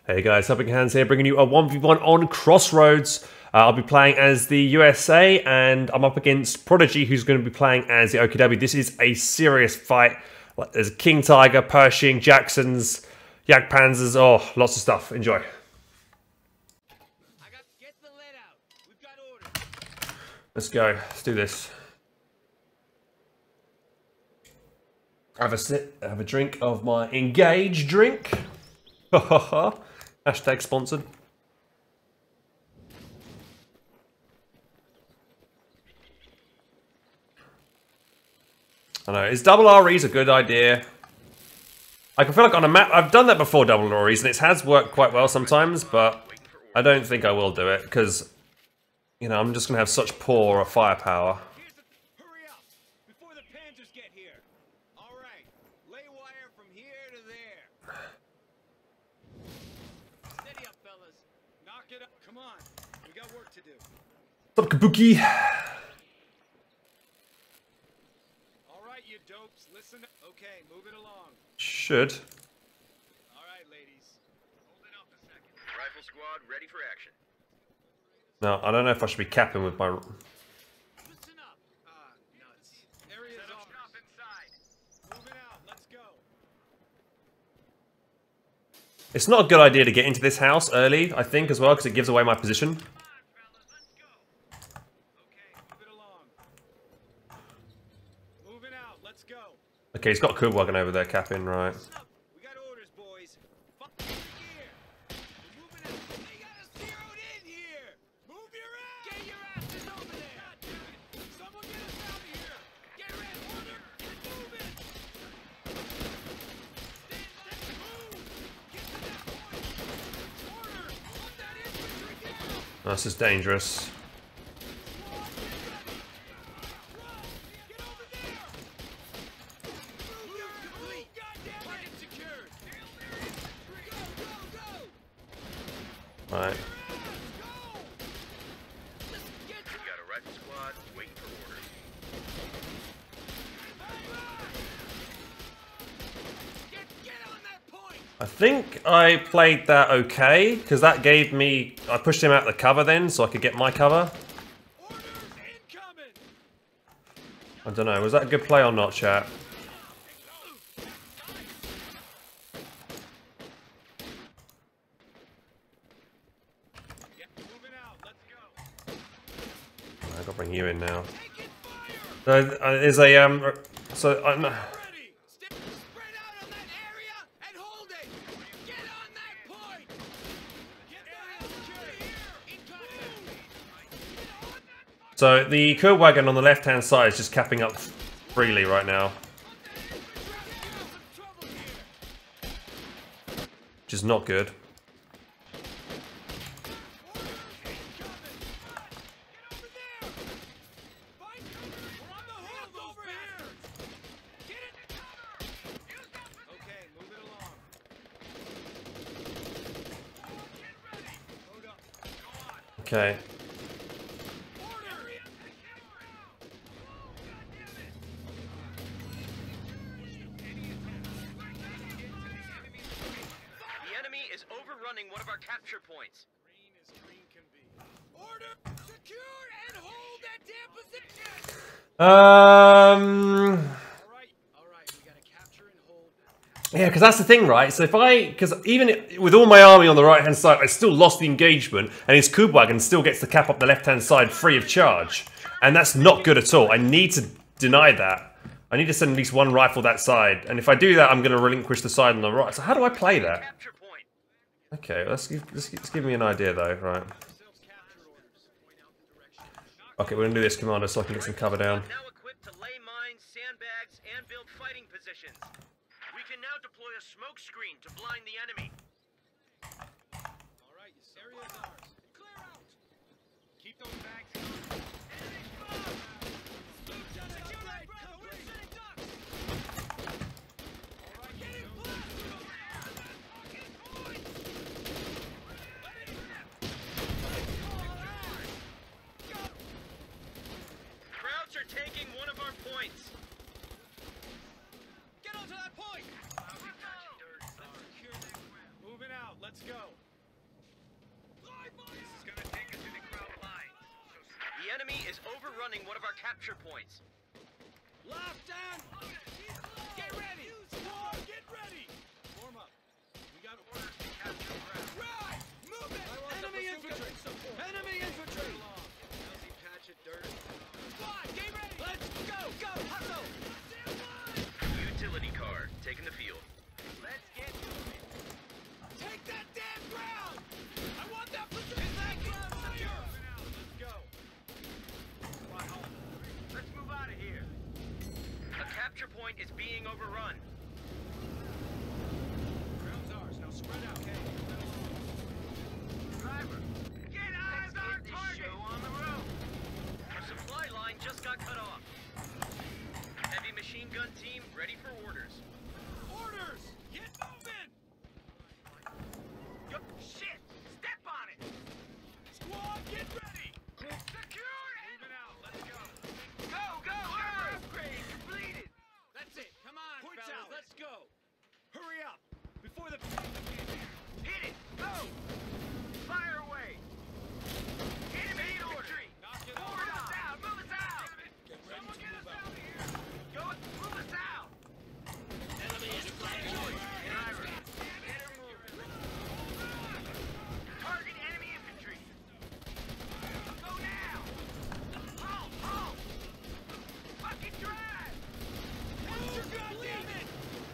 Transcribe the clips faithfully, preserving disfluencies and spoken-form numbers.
Hey guys, Helping Hands here, bringing you a one v one on Crossroads. Uh, I'll be playing as the U S A, and I'm up against Prodigy, who's going to be playing as the O K W. This is a serious fight. There's King Tiger, Pershing, Jacksons, Yak Panzers, oh, lots of stuff. Enjoy. Let's go. Let's do this. Have a sip, have a drink of my Engage drink. Ha ha ha. Hashtag sponsored. I know, is double R Es a good idea? I can feel like on a map, I've done that before, double R Es, and it has worked quite well sometimes, but I don't think I will do it, because, you know, I'm just going to have such poor firepower. Hurry up, before the Panzers get here. All right, lay wire from here to there. Steady up, fellas. Knock it up. Come on, we got work to do. What's up, Kabuki? All right, you dopes, listen. Okay, move it along. Should. All right, ladies. Hold it up a second. Rifle squad ready for action. No, I don't know if I should be capping with my... Listen up. Ah, nuts. Area's ours. Stop inside. Moving out. Let's go. It's not a good idea to get into this house early, I think, as well, because it gives away my position. Come on, fellas, let's go. Okay, move it along. Moving out. Let's go. Okay, he's got a Kubwagon over there capping, right. Listen up. We got orders, boys. Fuck gear. We're moving out. They got us zeroed in here. Move your ass. Get your asses over there. God damn it. Someone get us out of here. Get ready. Order. Get moving. Stand back. Move. Get to that point. Order. Put that infantry down. This is dangerous. Get over there. Move complete. God damn it. Target secured. Go, go, go. Right. We've got a rifle squad waiting for orders. Get, get on that point! I think I played that okay, because that gave me... I pushed him out the cover then, so I could get my cover. Orders incoming! I don't know, was that a good play or not, chat? Get moving out, let's go. I've got to bring you in now. Taking fire! So, uh, there's a... um. So, I'm... Ready! Stay, spread out on that area and hold it! Get on that point! Get the hell out of here! Incoming! Get on that So, the Kubwagon on the left-hand side is just capping up freely right now, trouble here! which is not good. Okay. The enemy is overrunning one of our capture points. Green as green can be. Order! Secure and hold that damn position! Um... Alright, alright, we gotta capture and hold that. Yeah, because that's the thing, right? So if I... Because even i- with all my army on the right-hand side, I still lost the engagement, and his Kubwagon still gets to cap up the left-hand side free of charge. And that's not good at all. I need to deny that. I need to send at least one rifle that side. And if I do that, I'm going to relinquish the side on the right. So how do I play that? Capture point. Okay, let's give, let's, let's give me an idea, though. Right. Ourselves capture orders. Point out the direction. Okay, we're going to do this, Commander, so I can get some cover down. Now equipped to lay mines, sandbags, and build fighting positions. We can now deploy a smoke screen to blind the enemy. Alright, this area's ours. Clear out! Keep those bags coming. Enemy spot! Secure that brother! We're sitting ducks! Alright, get him blasted over there! That fucking point! Let it rip! Go! Krauts are taking one of our points. Get onto that point! Moving out, let's go. overrunning one of our capture points. Left and get ready. Squad, get ready. Form up. We got orders to capture ground. Right. Move it. Enemy infantry. Enemy infantry. Elsie, patch it dirty. Squad, get ready. Let's go. Go. Hustle. Utility car taking the field. Let's get moving. Take that damn ground. I want that position. That ground secure. Let's go. Come on, let's move out of here. A capture point is being overrun. Ground's ours. Now spread out, okay? Driver, get eyes on target. Show on the road. Our supply line just got cut off. Heavy machine gun team ready for orders. Orders! Get moving! Yo, shit! Step on it! Squad, get ready! Secure it! Moving out, let's go. Go, go, go! Upgrade completed! That's it, come on, Point fellas, out. Let's go! Hurry up! Before the... Hit it! Go! Fire away! Enemy infantry! Forward us out! Move us out! Get ready Someone to get move us out of here! Go, move us out! Enemy infantry! Driver, get her moving! Target enemy infantry! Go now! Halt! Halt! Fucking drive! What's your goddamn it?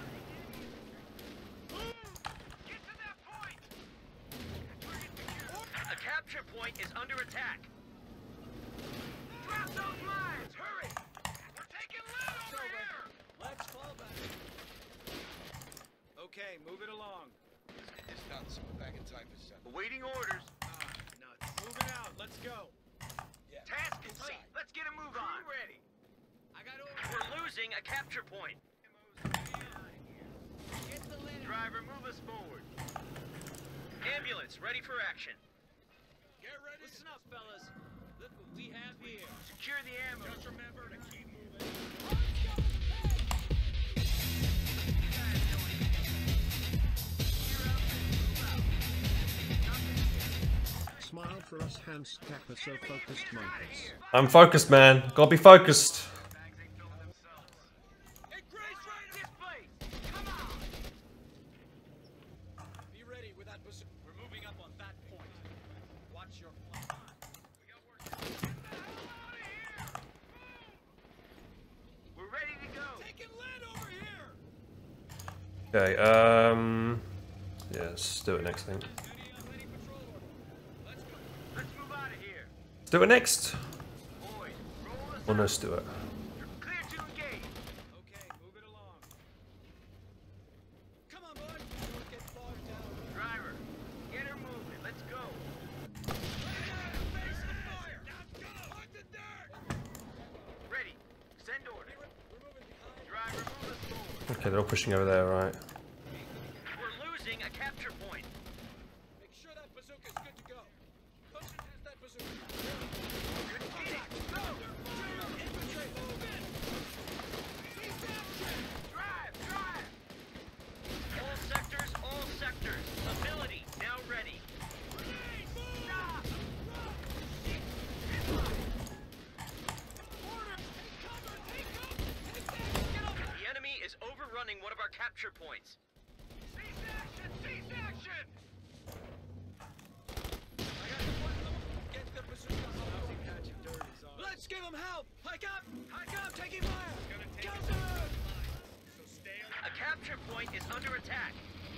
Get to that point! A capture point is under attack. Drop those mines! Hurry! We're taking lead over here! Let's fall back. Okay, move it along. Let's get this done so we're back in time for seven. Awaiting orders. Ah, nuts. Moving out, let's go. Yeah. Task complete. Let's get a move on. Crew ready. I got orders. We're losing a capture point. Get the lead. Driver, move us forward. Ambulance ready for action. Get ready. Listen up, fellas. Look what we have here. Secure the ammo. Just remember to keep moving. Smile for us, Hans Kappa, so focused monkeys. I'm focused, man. Gotta be focused. Hey, Grace, right in this place. Come on. Be ready with that bazooka. We're moving up on that point. Watch your flank. We got work to do. Get the hell out of here. We're ready to go. Taking lead over here. Okay, um... yeah, let's do it next thing. Any, uh, any patrol order? Let's go. Let's move out of here. Let's do it next. Boys, roll us Or no, out. let's do it. Clear to engage. Okay, move it along. Come on, boys. Don't get bogged down. Driver, get her moving. Let's go. Face the fire. Now go. Hug the dirt. Ready. Send order. We're moving behind. Driver, move us forward. Okay, they're all pushing over there, right? We're losing a capture point. Make sure that bazooka's good to go. Concentrate that bazooka. Good contact. Go. German infantry, move in. Cease action. Drive, drive. All sectors, all sectors. Ability now ready. Grenade, move. Stop. Run. Shit. Order. Take cover. Take cover. Take that. Get over. The enemy is overrunning one of our capture points. Cease action. Cease action. I got the one. Get the bazooka. Let's give him help. Hike up. Hike up. Taking fire. Counter. So stay on. A capture point is under attack.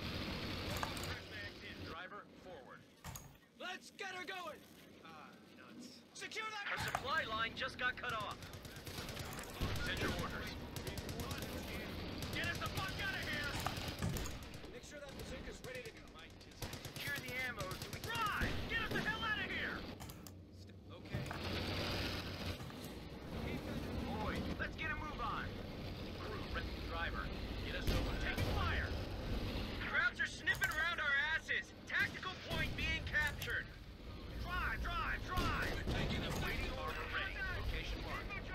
Driver, forward. Let's get her going. Ah, nuts. Secure Our that. supply line just got cut off. Send your orders. Get us the fuck out of here. Make sure that bazooka's ready to go. Secure the ammo so we drive. Get us the hell out of here. Okay. Boys, let's get a move on. Crew, rest the driver. Get us over. Taking fire. Crowds are sniffing around our asses. Tactical point being captured. Drive, drive, drive. Taking a Waiting armor ready. Location marked.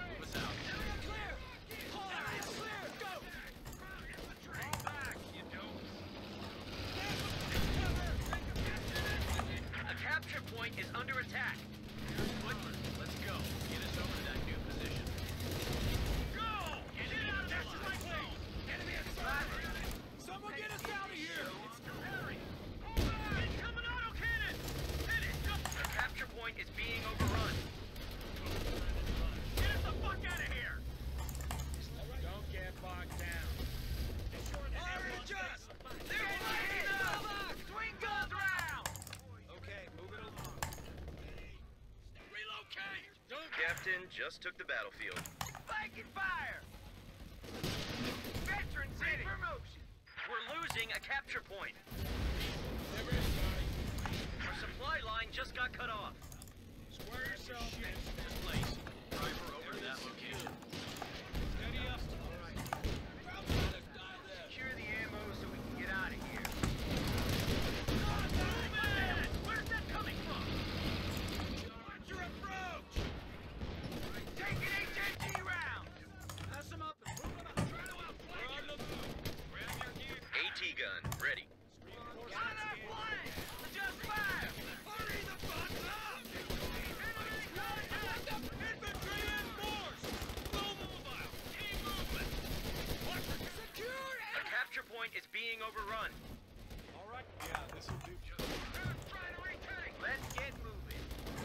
just took the battlefield. Flanking fire! Veteran City! Promotion! We're losing a capture point. Never is, guys. Our supply line just got cut off. Square yourself. This place. Driver over to that location. Steady up. All right. Secure the ammo so we can get out of here. Where's that coming from? Watch your approach! Take an H M G round! Pass them up and move them out. Try to outflank We're on them. the move. Grab your gear. AT gun, ready. On our flank! Just fire! Hurry the fuck up! Enemy contact! Infantry in force! Mobile! Keep moving! Watch secure A capture point is being overrun. All right. Yeah, this will do. Try to retake! Let's get moving.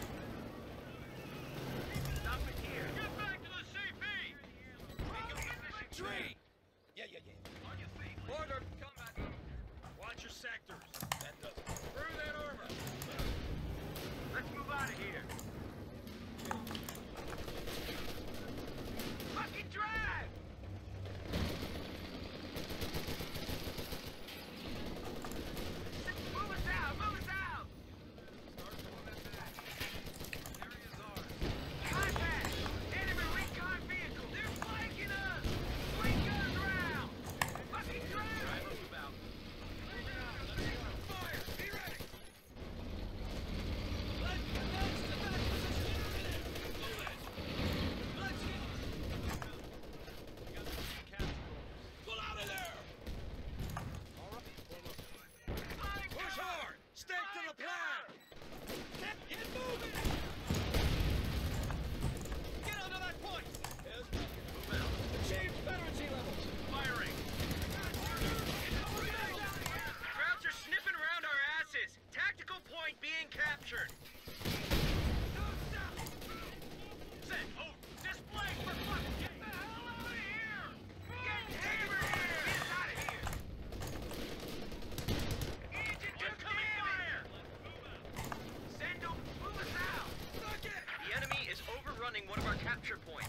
Stop it here! Get back to the C P! Infantry! Yeah, yeah, yeah. On your feet! Order. Combat. Watch your sectors. That does it. Through that armor. Let's move out of here! Fucking drive! Move us out! Move us out! Area's ours. Contact! Enemy recon vehicle! They're flanking us! Swing guns round! Fucking drive! Move out. Fire! Be ready! Let's advance to back position! Move it! Let's go! Pull out of there! Push hard! Stick to the plan! Get, get moving! Get onto that point! Move out. Achieve veterancy levels! Firing. Krauts are sniffing around our asses. Tactical point being captured. Set. Oh, display for fuck. Get the hell out of here! Get hammered here! Get out of here! Engine Incoming fire! Send them! Move us out! Fuck it! The enemy is overrunning one of our capture points.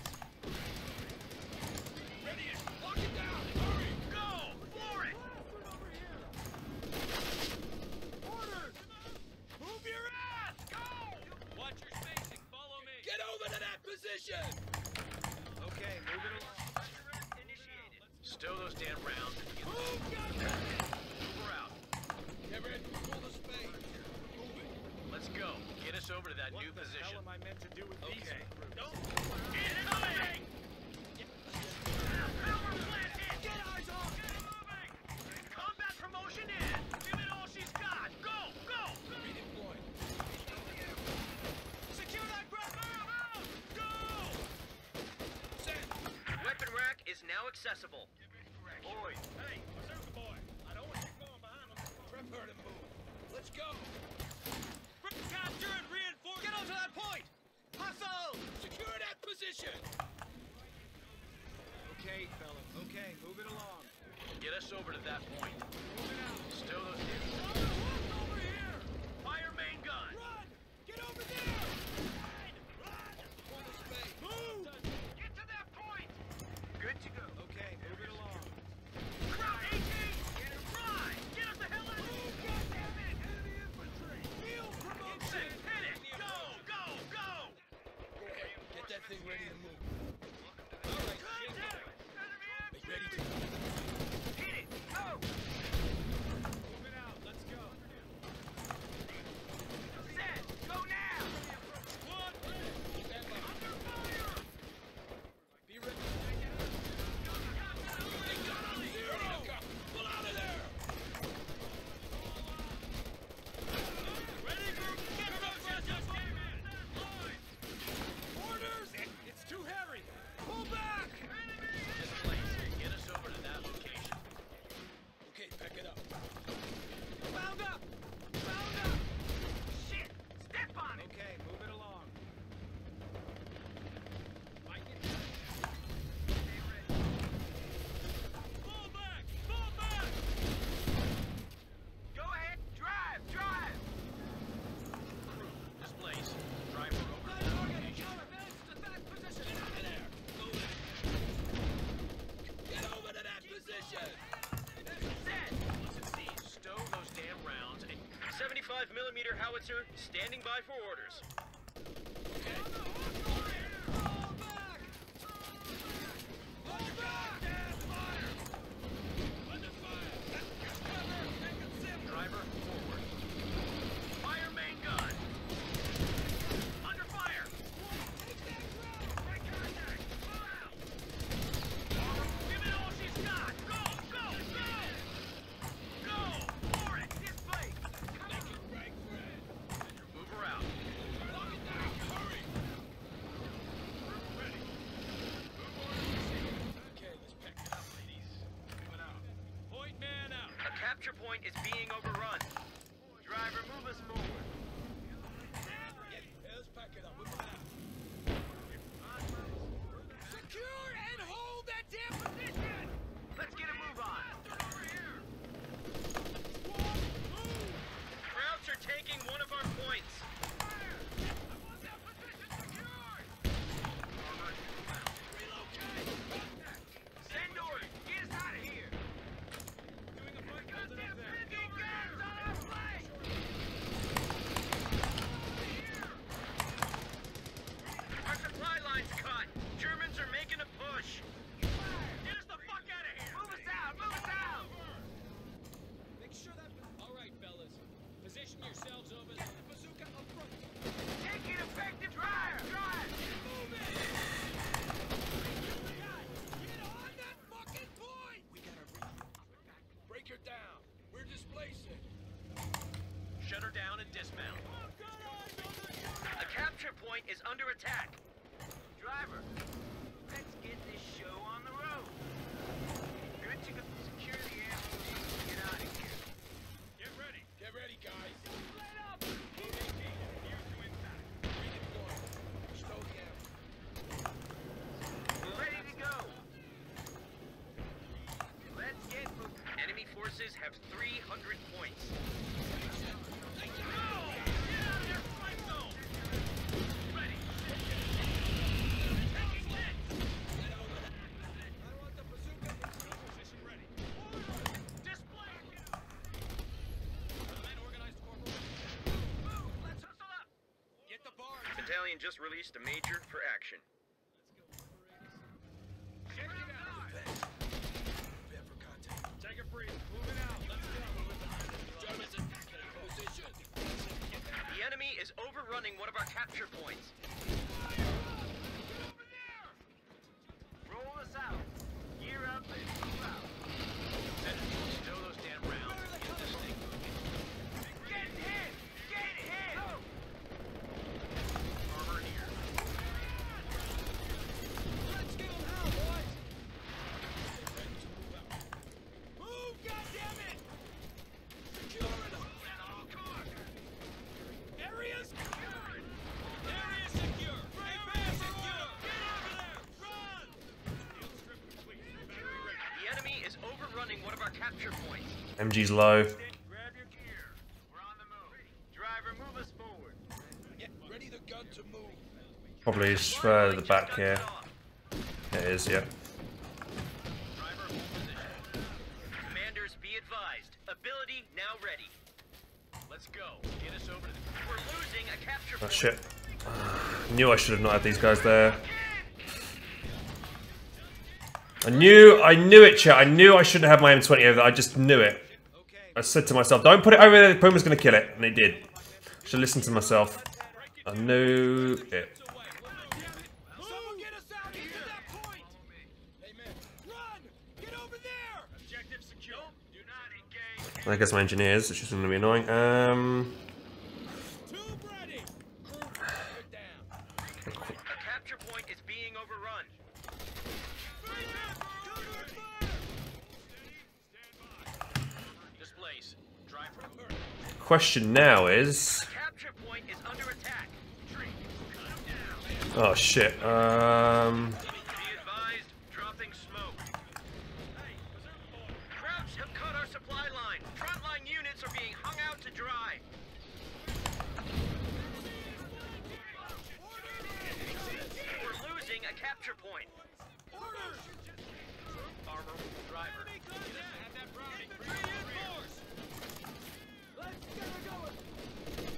Ready it! Lock it down! Hurry! Go! For it! Orders! Move your ass! Go! Watch your spacing. Follow me. Get over to that position! Okay, move it along. Initiated. Stow those damn rounds and get Move, goddammit! We're out. Everett, pull the spade. Move it. Let's go. Get us over to that new position. I meant to do with Okay. Don't. Incoming! Power plant in! Get eyes on! Get moving! Combat promotion in! Give it all she's got! Go! Go! Redeploy. Secure that ground! Go! Send. Weapon rack is now accessible. Boys, Hey, observe the boy. I don't want you going behind him. Prep her to move. Let's go. capture and reinforce! Get onto that point! Hustle! Secure that position. Okay, fellas. Okay, move it along. Get us over to that point. Move it out. Stow those. Look over here! Fire main gun! Run! Get over there! Run! Run! Pull the spade. Move! Get to that point! Good to go. Okay, move it along. Crowd eighteen! Get it right! Get us the hell out of here! Move, goddammit! Enemy infantry! Field promotion! Hit it! Go! Go! Go! Get that thing ready to move. Contact! Enemy Make ready to infantry! move. Hit it! Go! Move it out. Let's go. millimeter howitzer standing by for orders. Driver, forward. Fire main gun. Under fire. Break contact. Pull out. Give it all she's got. Go, go, go. Go. For it. This way. Come on. Move her out. Lock it down. Hurry. Ready. Okay, let's pack it up, ladies. Moving out. Point man out. A capture point is being overrun. Driver, move us forward. Yeah, let's pack it up. We're moving out. Secure and hold that damn position! Let's get a move on. Over here! Krauts are taking one of our points. Fire! I want that position secured! Relocate! Send orders. Get us out of here. Doing a fight closing up there. Big guns on our flank! Our supply line's cut. Germans are making a push. Get us the fuck out of here! Move us out! Move us out! Make sure that. All right, fellas. Position yourselves over there. The bazooka up front. Take it effective! Drive! Drive! Move it! Get on that fucking point! We gotta break her down. We're displacing. Shut her down and dismount. A capture point is under attack. Driver, let's get this show on the road. Good to go. Secure the ammo and get out of here. Get ready. Get ready, guys. Let up! Stow down. We're ready to go. Let's get moving. Enemy forces have three hundred points. I want the bazooka in position ready. Display. Men organized, Corporal. Move! Let's hustle up! Get the bar. Battalion just released a major for action. Check it out. Prepare for contact. Take a breathe. Moving out. Let's go. Germans in position. The enemy is overrunning one of our capture points. Roll us out. Gear up and move out. Stow those damn rounds. Get this thing moving. Get hit! Get hit! Armor here. Let's get them out, boys. Move, goddammit! Secure it up. Area's secured! Area secure. Area secure. Get over there! Run! The enemy is overrunning one of our capture points. M G's low. Grab your gear. We're on the move. Driver, move us forward. Yeah, ready the gun to move. Probably is further Just back got here. cut off. It is, yeah. Driver, hold position. Commanders, be advised. Ability now ready. Let's go. Get us over to the... We're losing a capture Oh point. shit. Knew I should have not had these guys there. I knew, I knew it, chat. I knew I shouldn't have my M twenty over there. I just knew it. I said to myself, don't put it over there, the Puma's gonna kill it. And it did. Should listen to myself. I knew it. Someone get us out of here! To that point! Hey, man. Run! Get over there! Objective secure. Do not engage. I guess my engineers, which is gonna be annoying. Um, Tube ready! Crew, get down. A capture point is being overrun. Displace. Driver. question now is, Capture point is under attack. Tree. oh shit. Um, Be advised, dropping smoke. Krauts have cut our supply line. Frontline units are being hung out to dry. We're losing a capture point. Armor, driver. Let's get her going!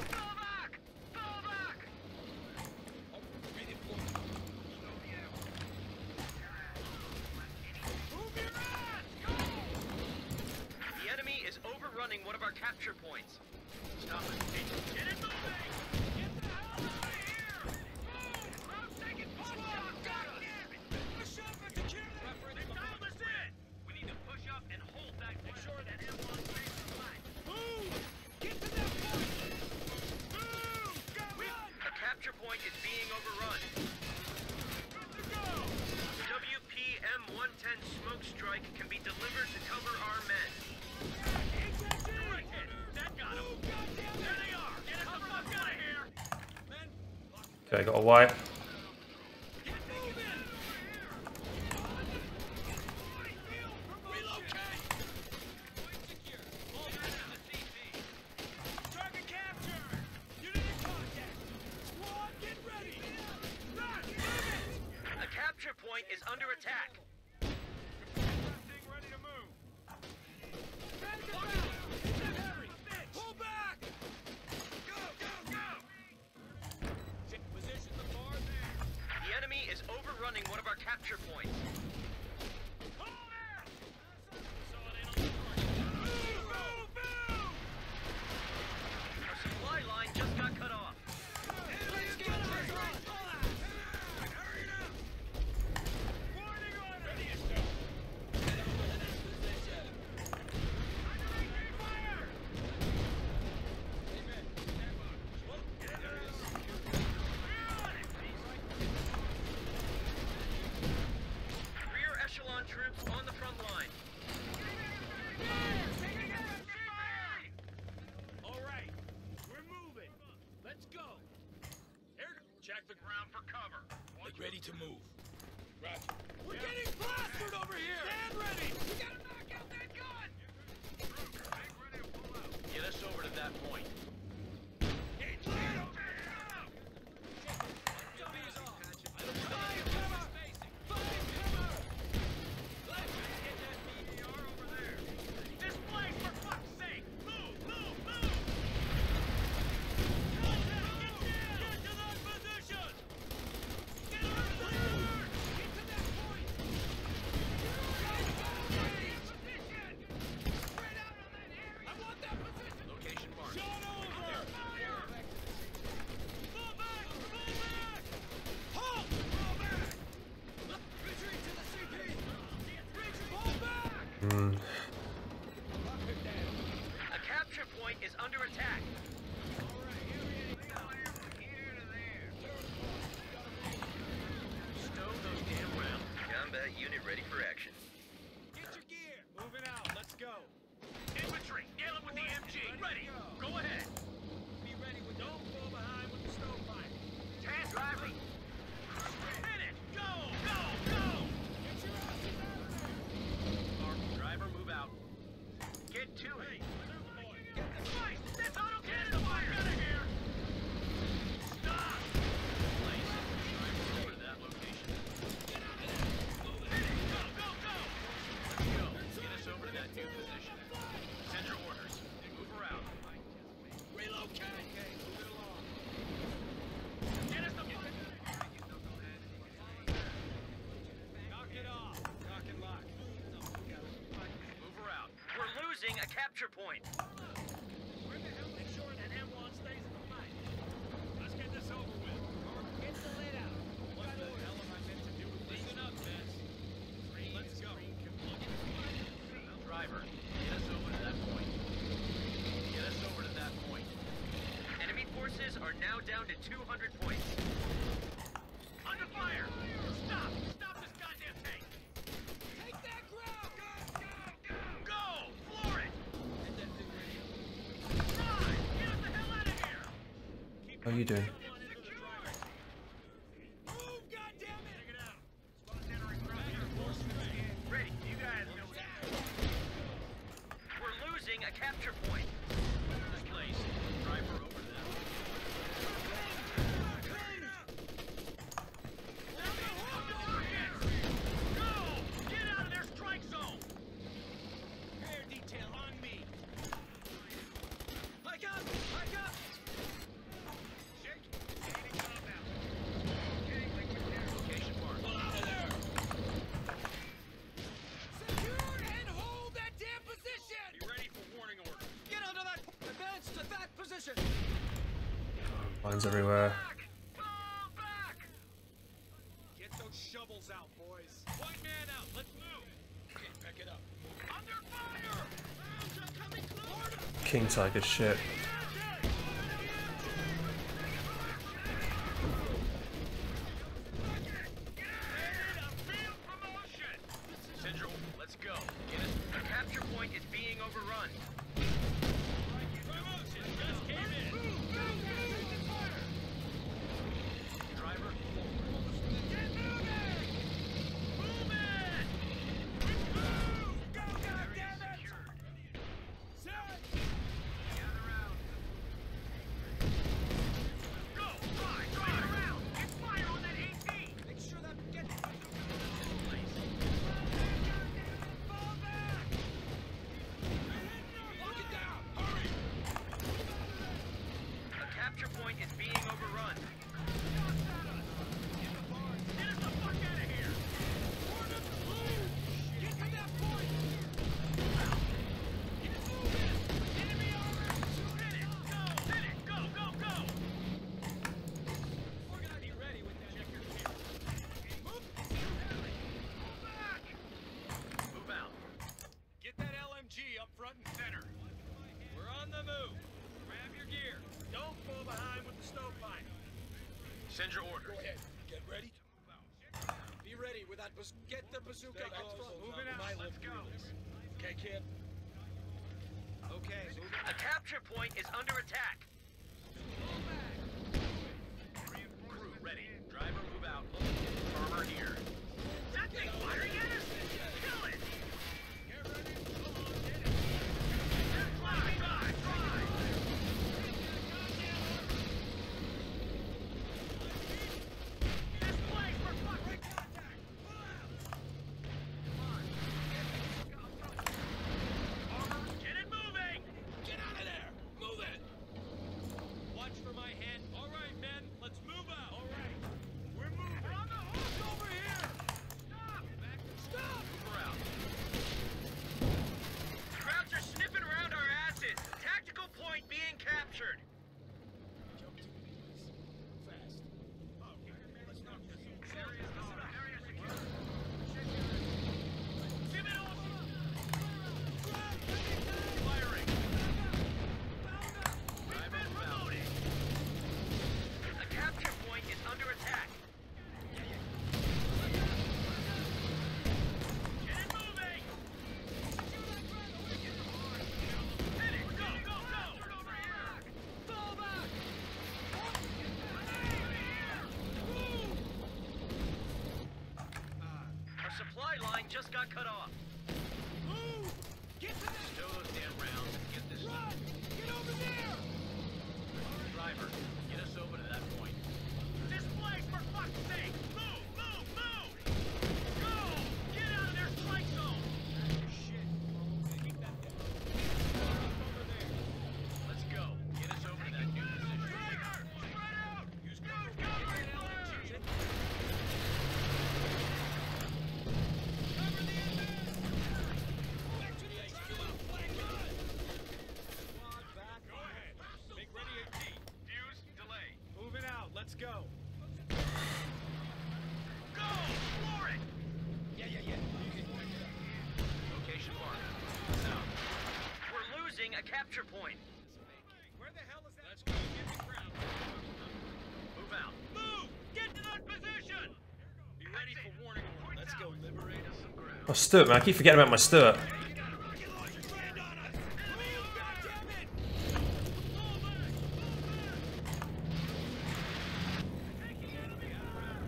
one of our capture points. Stop it. Get it moving! Get the hell out of here! Move! I'm taking pot shots! God damn it! Push up and secure that! They dialed us in! We need to push up and hold that. Make sure that M one stays in line. Move! Get to that point! Move! Go, run! A capture point is being overrun. Good to go! W P M one ten Smoke Strike can be delivered to cover our men. Correct hit! That got him! Move, goddamn it! There they are! Get us the fuck out of here! Men, Okay, got a wipe. get moving! Relocate! Point secure. All hands to the C P. Target captured! Unit in contact! Squad, get ready! Run! Move it! A capture point is under attack. Thing ready to move. Pull back! Go, go, go! Position the bar there. The enemy is overrunning one of our capture points. Hold it! Move, move, move! Our supply line just got cut off. Let's get it! Hurry it up! Warning order! Ready as go. Get over to this position. Under engine fire! Amen. Stand by. Whoa, get in there. Rear echelon troops on the front line. All right, we're moving. Let's go. Here, Check the ground for cover. Get ready to move. Roger. we're getting plastered over here. Stand ready. We gotta knock out that gun. Get us over to that point. This place, for fuck's sake! Move, move, move! Get to those positions! Get on the alert! Get to that point! Spread out on that area! I want that position! Location marked. Shot over! Fire! Fall back! Fall back! Halt! Fall back! Retreat to the C P! Fall back! Hmm. A capture point is under attack. Stow those damn rounds. Combat unit ready for action. Get your gear! Moving out, let's go. Infantry, nail it with the M G. Ready. Go ahead. Be ready with don't fall behind with the stovepipe. Tan driver. Hit it. Go, go, go. Get your asses out of there! Armed driver, move out. Get to it. Get the Christ, that's autocannon fire. Out of here. Stop. Place. Driver over to that location. Hit it. Go, go, go. Let's go. Get us over to that new position. Send your orders. Move around. relocate! Move it along. Get us the fuck. Knock it off. Knock and lock. Move around. We're losing a capture point. Make sure that M one stays in the fight. Let's get this over with. Get the lid out. What the hell am I meant to do with this? Listen up, Vince. Let's go. Driver, get us over to that point. Get us over to that point. Enemy forces are now down to two hundred points. Under fire! Stop! Stop this goddamn tank! Take that ground! Go, go, go! Go! Floor it! Get that thing ready. Run! Get us the hell out of here! How are you doing? Someone into the driver. Move, goddammit! Take it out. Ready, you guys know what we're losing a capture point. This place. Driver over to that. Go! Get out of their strike zone! Air detail on me. Hike up! Hike up! Shake! Lines everywhere. Get those shovels out, boys. One man out. Let's move. Okay, pick it up. Under fire. Rounds are coming closer. King Tiger shit. Central, let's go. Get it. The capture point is being overrun. Promotion just came in. Driver, get moving! Move it! Move! Go, goddammit! Set! Gather round. Go! Fly! Drive around! Get fire on that A T! Make sure that gets. Fall back! Lock it down. Hurry. The capture point is being overrun. Get us the fuck out of here! Get to that point. Get moving! Enemy armor! Hit it! Go! Hit it! Go! Go! Go! We're gonna be ready with that. Check your gear. Move! Move back! Move out. Get that L M G up front and center. We're on the move. Grab your gear. Don't fall behind with the stovepipe. Send your order. Go ahead. Get ready. Be ready with that baz- Get the bazooka up front. Moving out. Let's go. Okay, kid. Okay. A capture point is under attack. Crew ready. Driver move out. Armor here. That thing firing at us? Kill it! Fly, fly, fly! This place for fuck! Armor, get it moving! Get out of there. Move it. Watch for my hand. All right, men, let's move out. All right, we're moving. We're on the hook over here. Stop! Back. Stop! Move around. Crowds are sniffing around our asses. Tactical point being captured. Jump to the knees. Fast. Let's knock this. Area secure. Give it off. Firing. We've been promoted. The capture point is under attack. Get it moving! Hit it! Go, go, go! Over here! Fall back! Our supply line just got cut off. Move. Get to that. Stow those damn rounds and get this. Run. Get over there. Driver, get us over to that point. This place, for fuck's sake! Move, move, move! Go! Get out of their strike zone! Shit. Keep that down. Let's go. Get us over to that new position. Driver! Spread out! Use cover! Covering fire! Cover the advance! Back to the H Q. Flank gun. Squad back. Go ahead. Make ready A T. Fuse, delay. Moving out. Let's go. Go! Floor it! Yeah, yeah, yeah. You can pick it up. Location marked. South. We're losing a capture point. Where the hell is that? Let's go. Get the ground. Move out. Move! Get to that position! Be ready for warning order. Let's go. Liberate us some ground. My Sturt, man. I keep forgetting about my Sturt. Rocket launcher land on us. Move, goddammit. Fall back! Fall back! Taking enemy out.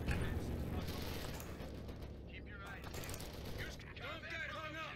Keep your eyes peeled. Use Don't get hung up.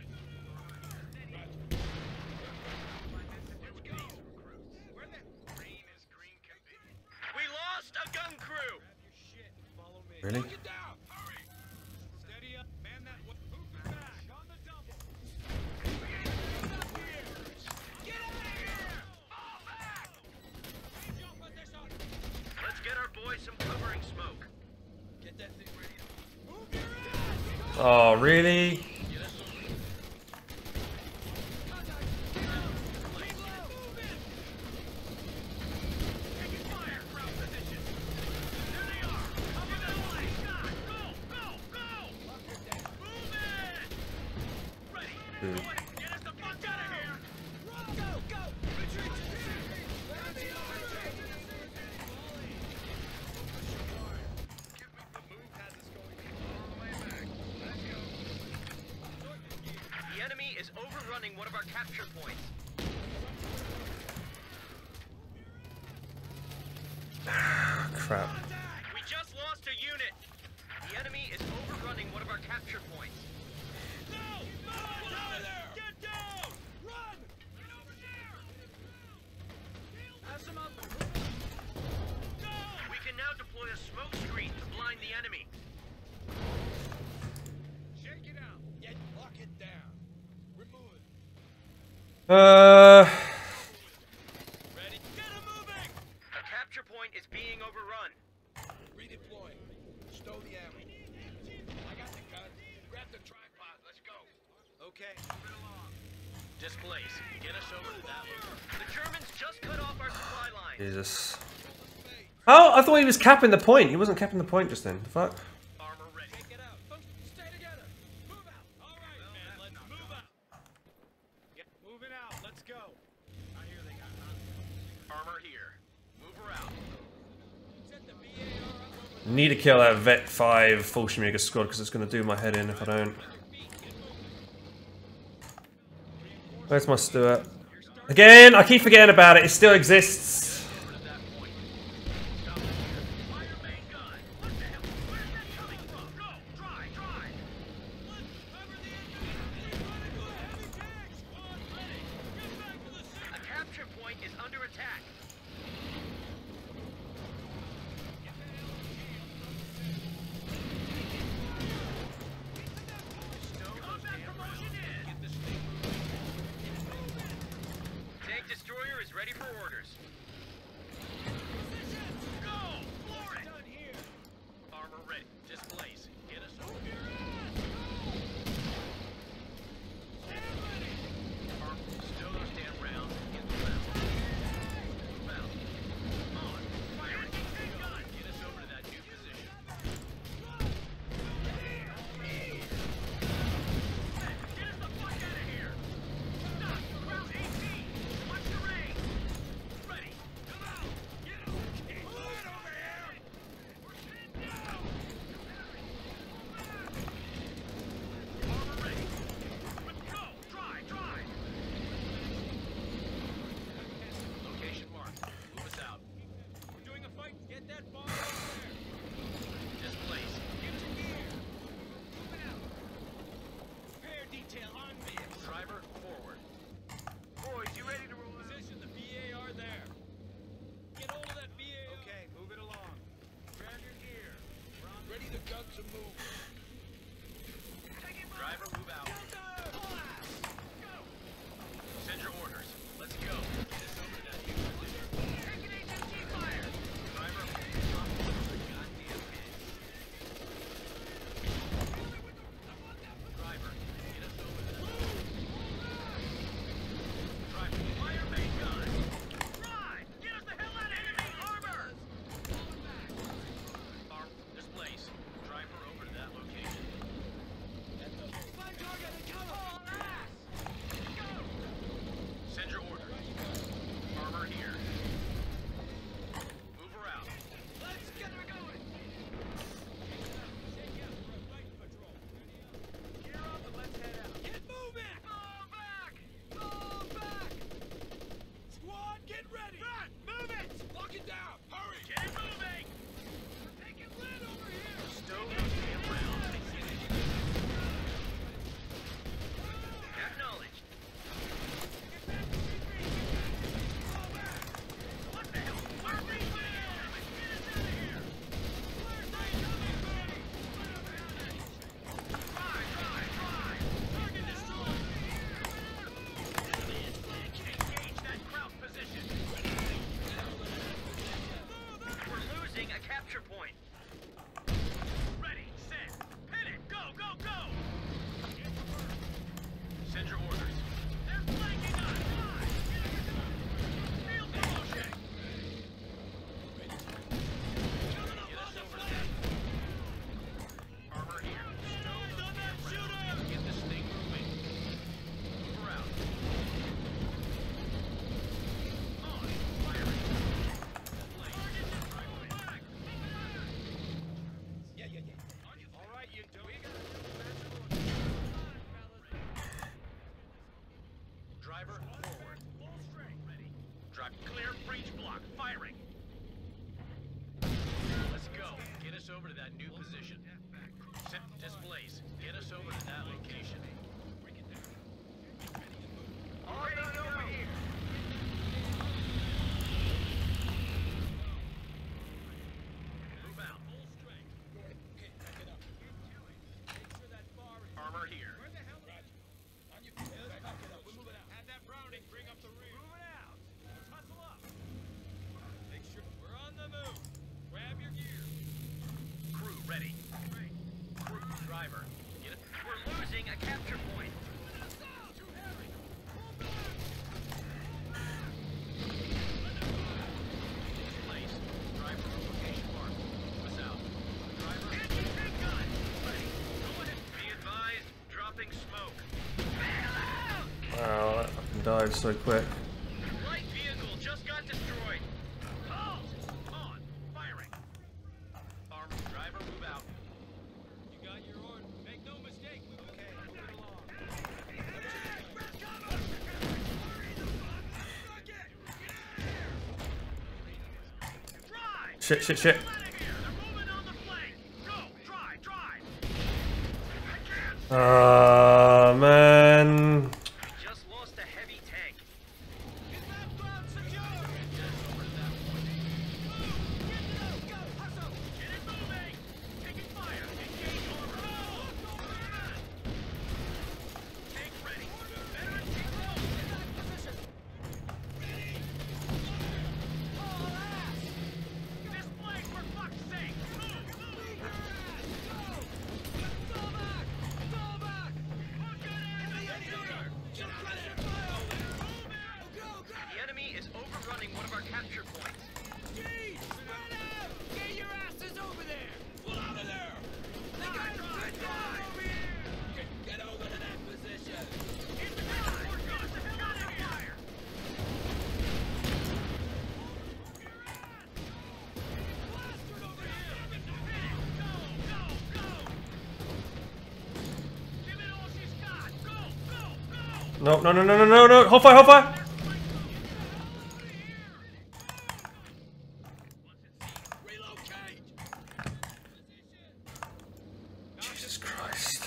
Where the green is green can be. We lost a gun crew! Grab your shit and follow me. Really? Get down. Hurry. Steady up. Man that way. Move it back. On the double. Get out of here. Fall back. Jump on this one. Let's get our boys some covering smoke. Get that thing ready. Move your ass. Oh, really? Get us some. Move it. Taking fire! Dude. Get us the fuck out of here! Run! Go! Go! Retreat! Retreat! The move has us going all the way back. Let's go. The enemy is overrunning one of our capture points. Crap. We just lost a unit. The enemy is overrunning one of our capture points. No! No! Get out of there! Get down! Run! Get over there! Pass him up! Go! We can now deploy a smoke screen to blind the enemy. Shake it out! Get lock it down! Remove it! Uh. Ready? Get him moving! A capture point is being overrun. Redeploy. Stow the ammo. I got the gun. Grab the tripod. Let's go. Okay. Move it along. Displace. Get us over to that one. The Germans just cut off our supply line. Jesus. Oh, I thought he was capping the point. He wasn't capping the point just then. The fuck? Armor ready. Take it out. Folks, stay together. Move out. All right, man. Let's move out. Get moving out. Let's go. I hear they got huh? Armor here. Move her out. Set the B A R up over Need to kill that Vet five Fallschirmjäger squad because it's going to do my head in if I don't. Where's my Stuart? Again, I keep forgetting about it. It still exists. Over to that point. Stop it here. Fire main gun. What the hell? Where's that coming from? Go. Try. Try. Cover the engine. Running with heavy tanks. Squad ready. Get back to the city. A capture point is under attack. Combat promotion in. Get the snake moving. Tank destroyer is ready for orders. Go! Floor it! Done here. Armor ready. Displace. Get us over. Stand ready. Armor. Stow those damn rounds. Get the rounds. over to that new position. Sit displays. Get us over to that location. All done over here. Move out. Full strength. Okay, back it up. Make sure that bar is... Armor here. Where the hell... Roger. On your feet. Yeah, let's back it up. We're moving out. Have that Browning bring up the rear. Move it out. Let's hustle up. Make sure... We're on the move. Grab your gear. Crew ready. Crew driver. Get it. We're losing a capture point. Place. Driver location mark. What's out? Driver. Anti-tank gun. Ready. Go ahead. Be advised. Dropping smoke. Wow, that fucking died so quick. Light vehicle just got destroyed. Halt! On. Firing. Armor driver, move out. You got your order. Make no mistake. We okay. Move it along. Drive! Shit, shit, shit. Get out of here! They're moving on the flank! Go! Drive! Drive! I can't! Ah, man. We just lost a heavy tank. Is that ground secure? Get us over to that point. Get it out. Go. Hustle. Get it moving! Taking fire! Engage armor! Tank ready! Veteran take roll! Position. Ready. All ass. Display for fuck's sake! Move! Leave your ass. Go. Fall back. Fall back. Just let it fire. Go, go. The enemy is overrunning one of our capture points. Gee, spread out. Get your asses over there. Pull out of there. They got a good guy over here. Get, get over to that position. Get the hell out of here! Get the hell out of here! Blasted over here. Go! Go! Go! Give it all she's got! Go! Go! Go! No, no, no, no, no, no, no. Hold fire, hold fire. Relocate. Jesus Christ.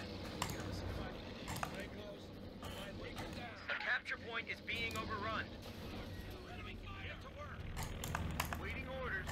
Stay close. Break it down. The capture point is being overrun. Get to work. Waiting orders.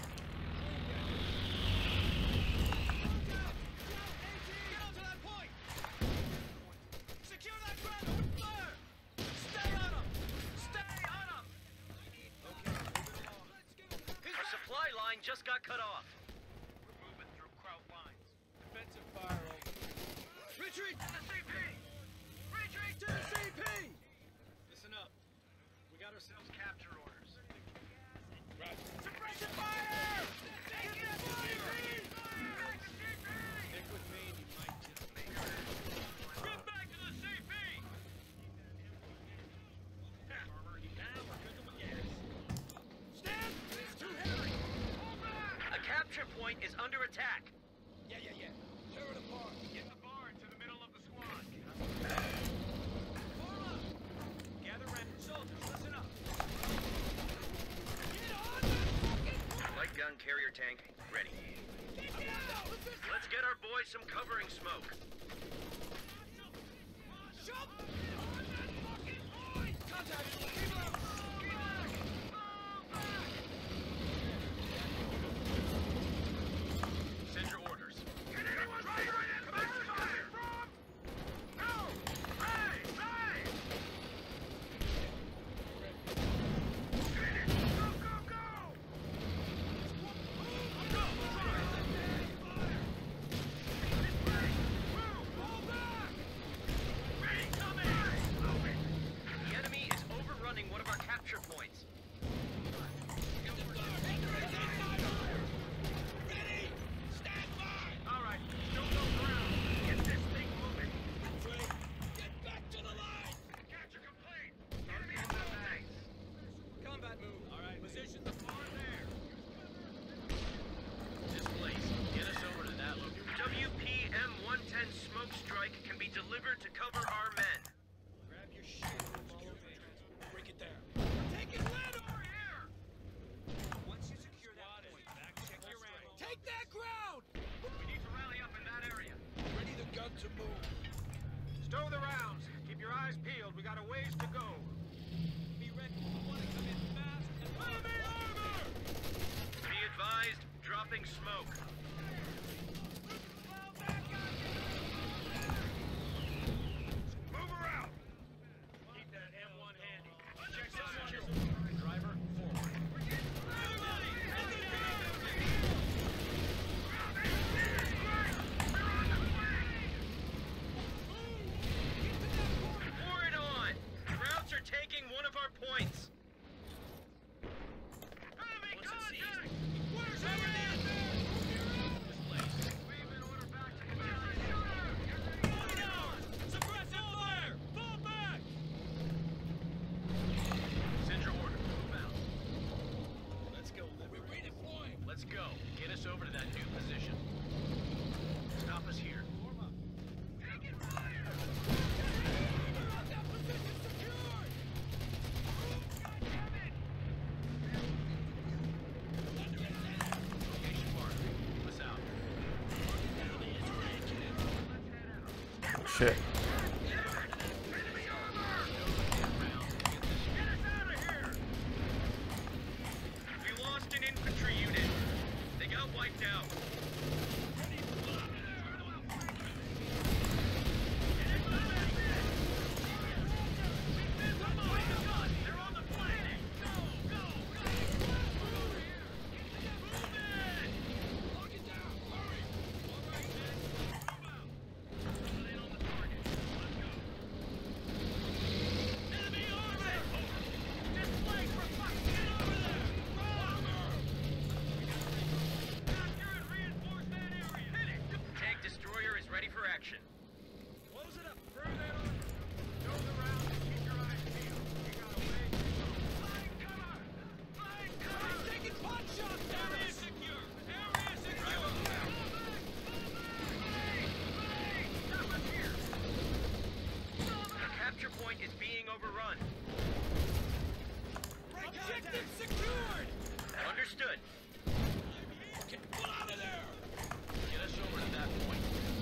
Get on to that point. Secure that ground. Open fire. Stay on them. Stay on them. Okay, moving along. Let's get them. Our supply line just got cut off. We're moving through Kraut lines. Defensive fire over. Retreat to the C P. Retreat to the C P. Listen up. We got ourselves capture orders. Right. Suppression fire. Take it fire. Stick with me and you might just make it. Get back to the C P! Armor, now we're cooking with gas. Stand. It's too heavy. Hold back. A capture point is under attack. Yeah, yeah, yeah. Tear it apart. Get the bar into the middle of the squad. Form up. Gather round. Soldiers, listen up. Get on that fucking point. Light gun carrier tank, ready. Get down. Let's get our boys some covering smoke. Jump on that fucking point. Contact. Keep up. Send your orders. Can anyone see where this is coming from? No! Hey! Hey! Finish! Go, go, go! Go! This way! Move! Fall back! Ready, coming! Moving! The enemy is overrunning one of our capture points. Ready. Stand by. All right, still no ground. Get this thing moving. Retreat. Get back to the line. Capture complete. Enemy in the base. Combat move. All right. Positions are there. Displays. Get us over to that location. W P M one ten smoke strike can be delivered to cover our men. Grab your shit. Break it down. Take it land over here. Once you secure that point, back check your ammo. Take that ground. Stow the rounds. Keep your eyes peeled. We got a ways to go. Be ready. We want to come in fast. Enemy armor! Be advised, dropping smoke. Move around. Keep that M one handy. Check signatures. Driver, forward. Pour it on! Krauts are taking one of our points. Enemy contact! Where's everything? Displaced. We've been ordered back to position. Suppressive fire! Fall back! Send your order. Move out. Let's go, Liberty. We're redeploying. Let's go. Get us over to that new position. Stop us here. Taking fire! Got that position secured! Location marked. Move us out. Shit. We lost an infantry unit. They got wiped out. They're on the flank. Go, go, go. Lock it down! Hurry! All right, men. Move out! Put in on the target. Let's go. Enemy armor! Display for fucking get over there! Armor! Capture and reinforce that area. Hit it. Tank destroyer is ready for action. Close it up. Throw that on. Stow the rounds and keep your eyes peeled. We got a ways to go. Flying cover! Flying cover! Taking pot shots! Area secure! Area secure! Stop us here. The capture point is being overrun. Objective secured! Understood. Get pull out of there! Get us over to that point.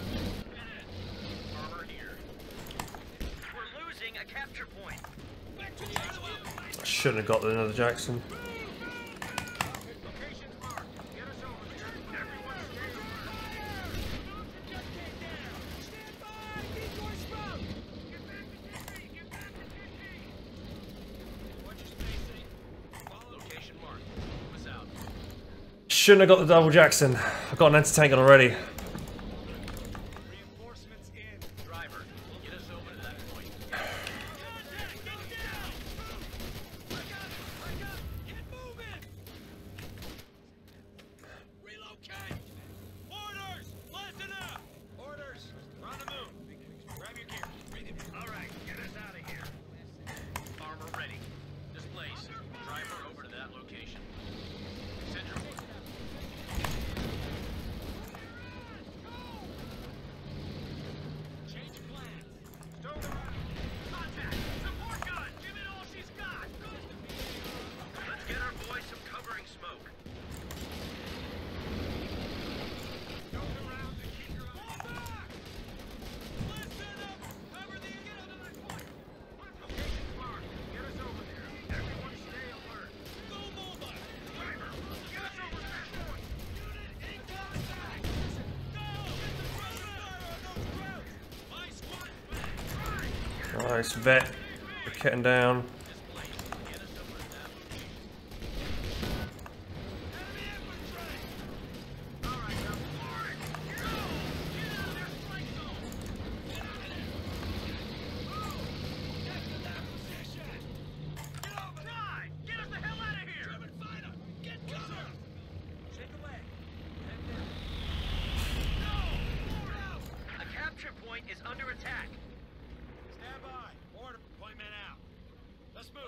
Armor here. We're losing a capture point. Back to the outfield! I shouldn't have got another Jackson. Location's marked. Get us over there. Everyone stay alert. Just came down! Stand by! Decoy smoke! Get back to T P. Get back to T P. Watch your spacing. Follow. Location marked. Move us out. Shouldn't have got the double Jackson. I've got an anti-tank on already. Reinforcements in. Driver, get us over to that point. Contact! Get down! Wake up! Wake up! Get moving! Relocate! Orders! Listen up! Orders. We're on the move. Grab your gear. All right, get us out of here. Armor ready. Displace. Driver over to that location. Send your order. Change plans. Stow the rounds. Contact! Support gun! Give it all she's got! Let's get our boys some covering smoke. Stow the rounds and keep your eyes Back! Listen up! Cover the get on that point! Location's marked. Get us over there. Everyone stay alert. Go mobile! Driver, get us over to that point. Unit in contact! Go! Get the front fire on those Krauts! My squad back! Nice, vet. We're getting down. Displace. Get us over to that location. Enemy infantry! All right, now forward. Go! Get out of their strike zone! Get out of there! Move! Get to that position! Get over there! Die! Get us the hell out of here! German fighter! Get cover! Shake a leg. No! Forward out! A capture point is under attack. Stand by. Order. Point man out. Let's move.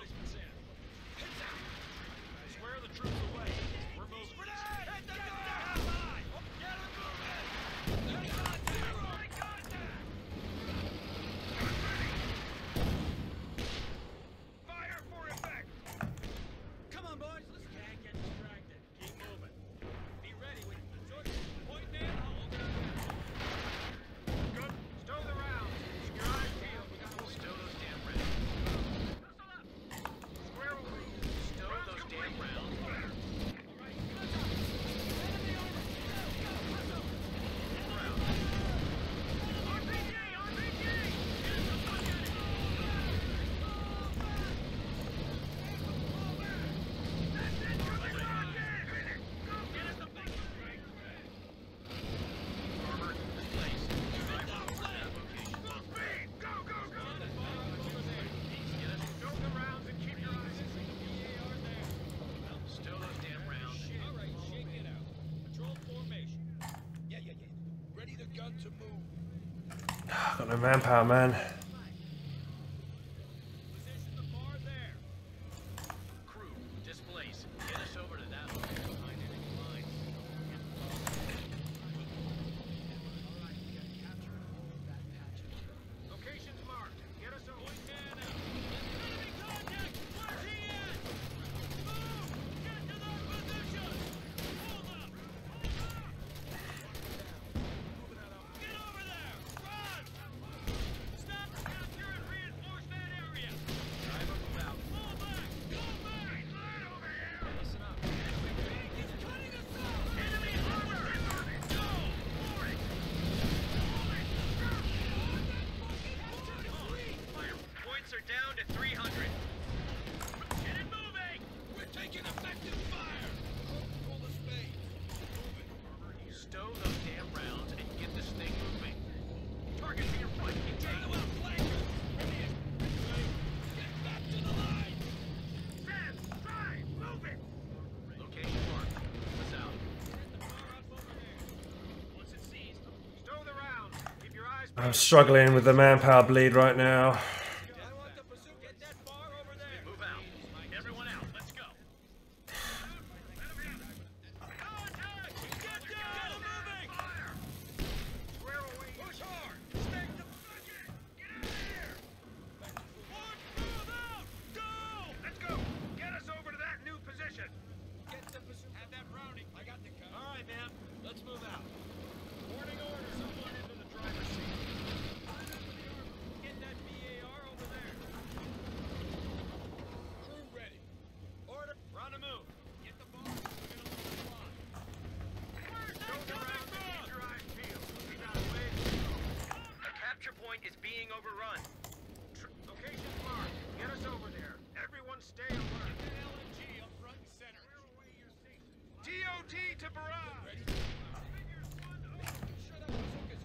Square the troops away. We're moving. Grenade! Hit the door! Get him moving! There's not zero! Fire for effect. Come on, boys. Let's can't get distracted. Keep moving. Be ready when you sort of point man. I'll hold it. Good. Stow No manpower, man. Position the bar there. Crew, displace. Get us over to that line behind enemy lines. Alright, we gotta capture and hold that patch. Location's marked. Get us over. Point man out. Enemy contact! Where's he at? Move! Get to that position! Hold up! Get over there! Run! Stop! Capture and reinforce that area! Driver, move out. Fall back! Fall back! Over here. Listen up. He's cutting us off! Enemy armor. Go! For it. Fire. Points are down to three hundred. Get it moving! We're taking effective fire! Pull the spade. Moving. Stow those damn rounds and get this thing moving. Target to your right. Engage. Go out, flankers! Come here. Get back to the line! Stand. Drive. Move it. Location marked. Us out. Once it's seized, Stow the rounds. Keep your eyes I'm struggling with the manpower bleed right now. I want the bazooka. Get that bar over there. move out. Everyone out. Let's go. Contact! Get down! Moving! Square away. Push hard! Stay the budget! Get out of here! One, move out! Go! Let's go. Get us over to that new position. Get the bazooka. Have that Browning. I got the gun. All right, man. Let's move out. Warning order. Someone into the driver's seat. Get that B A R over there. Crew ready. Order. We're on the move. Get the bar. We're gonna move the line. Where's that Stow the coming rounds and keep from? your eyes peeled. We got a ways to go. A capture point is being overrun. Tr Location's marked. Get us over there. Everyone stay alert. Get L N G up front and center. T O T to barrage. Ready? Shut up, bazookas.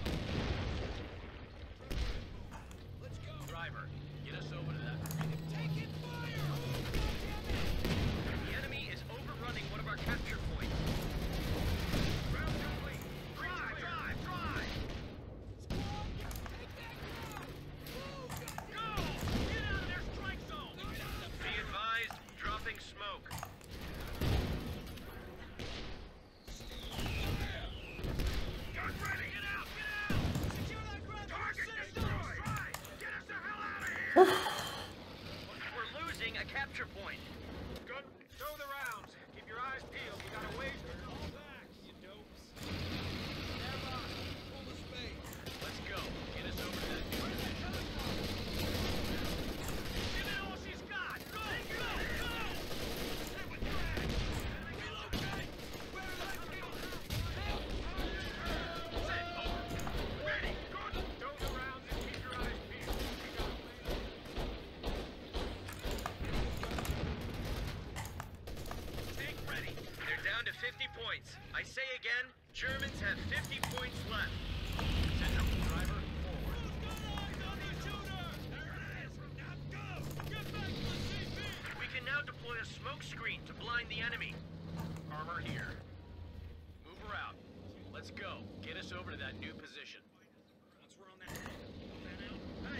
Let's go. Driver, get us over to that. Taking fire! The enemy is overrunning one of our capture points. Round complete. Drive, drive, drive. Go! Get out of their strike zone. Be advised, dropping smoke. Gun ready. Get out, get out. Secure that ground. Target System. destroyed. Right. Get us the hell out of here. We're losing a capture point. Gun, stow the rounds. Keep your eyes peeled. We got a ways to go. Fall back, you dopes. Never. Pull the spade. Let's go. Get us over to that. Give it all she's got. Go, go, go. Stay with your ass. Relocate. Where are they coming? Set. Over. Ready. Good. Stow the rounds and keep your eyes peeled. We got a Tank ready. They're down to fifty points. I say again, Germans have fifty points left. Send up the driver forward. Who's got eyes on the shooter? There it is. Now go. Get back to the C P. We can now deploy a smoke screen to blind the enemy. Armor here. Move her out. Let's go. Get us over to that new position. Once we're on that hill, that out. Hey!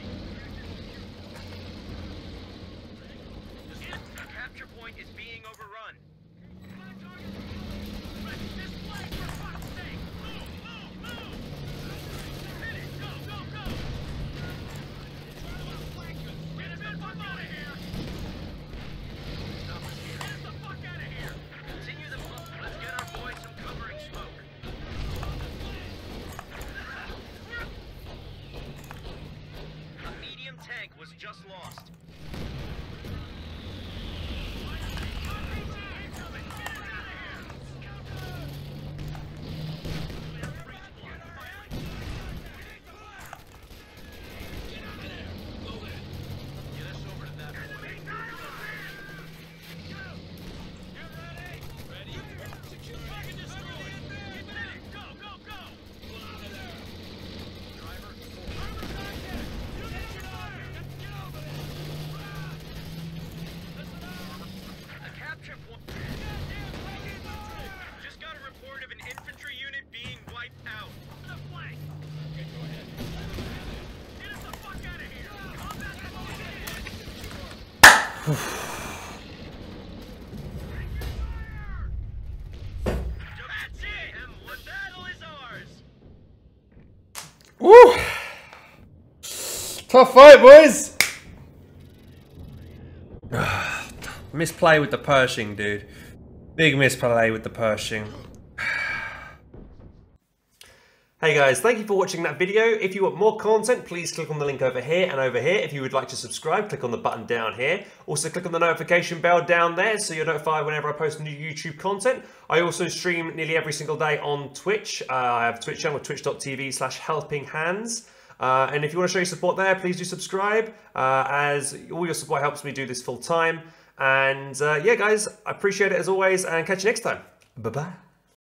The capture point is being overrun. This way, for fuck's sake! Move, move, move! Hit it! Go, go, go! Get us the fuck out of here! Stop us here. Get us the fuck out of here! Continue the... Let's get our boys some cover and smoke. A medium tank was just lost. Get us over to that point. Ready? Secure. Fucking destroy. Keep it in. Go, go, go! Driver, Driver, Unit fire! Get over there! That's it! M one battle is ours! Woo! Tough fight, boys! Misplay with the Pershing, dude. Big misplay with the Pershing. Hey guys, thank you for watching that video. If you want more content, please click on the link over here and over here. If you would like to subscribe, click on the button down here. Also click on the notification bell down there so you're notified whenever I post new YouTube content. I also stream nearly every single day on Twitch. Uh, I have a Twitch channel, twitch dot t v slash helping hands. Uh, and if you want to show your support there, please do subscribe, uh, as all your support helps me do this full time. And uh, yeah, guys, I appreciate it as always, and catch you next time. Bye-bye.